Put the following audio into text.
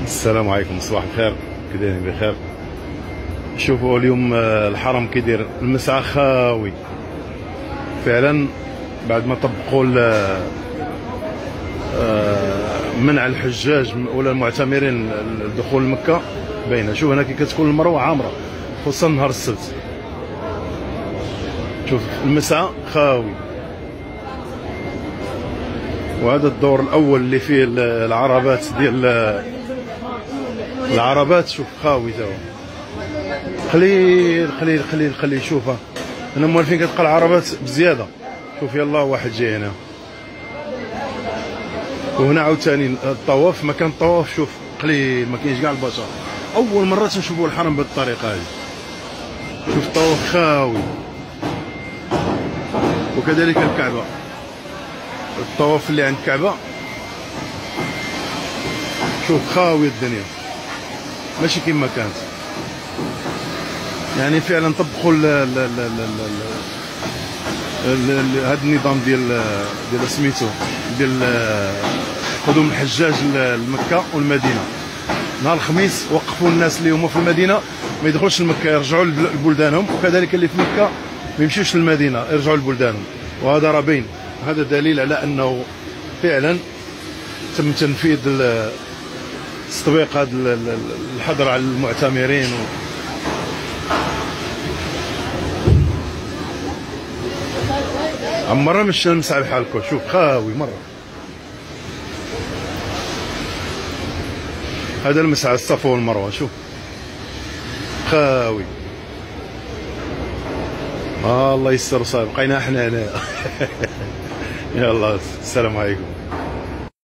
السلام عليكم، صباح الخير، كي دايرين بخير. شوفوا اليوم الحرم كيدير المسعى خاوي فعلا بعد ما طبقوا منع الحجاج ولا المعتمرين الدخول لمكة. باينه، شوف هنا كي كتكون المروه عامره خصوصا نهار السبت. شوف المسعى خاوي، وهذا الدور الاول اللي فيه العربات ديال العربات. شوف خاوي تاهو، خليل خليل خليل خليل. شوفها هنا موالفين كتلقى العربات بزياده. شوف يلا واحد جاي هنا، وهنا عاوتاني الطواف، مكان الطواف شوف قليل، ما كاينش كاع البشر. اول مره تنشوفوا الحرم بهذه الطريقه هذه. شوف الطواف خاوي، وكذلك الكعبه، الطواف اللي عند الكعبه شوف خاوي الدنيا، ماشي كما كانت. يعني فعلا طبقوا هذا النظام ديال سميتو ديال قدوم الحجاج لمكه والمدينه. نهار الخميس وقفوا الناس اللي هما في المدينه ما يدخلوش لمكه، يرجعوا لبلدانهم، وكذلك اللي في مكه ما يمشيوش للمدينه، يرجعوا لبلدانهم. وهذا راه باين، هذا دليل على انه فعلا تم تنفيذ تطبيق هذا الحظر على المعتمرين. عمرنا ما شفنا المسعى بحال هكا. شوف خاوي مره. هذا المسعى الصفا والمروه، شوف خاوي. الله يستر، صايب بقينا احنا هنا. يلا السلام عليكم.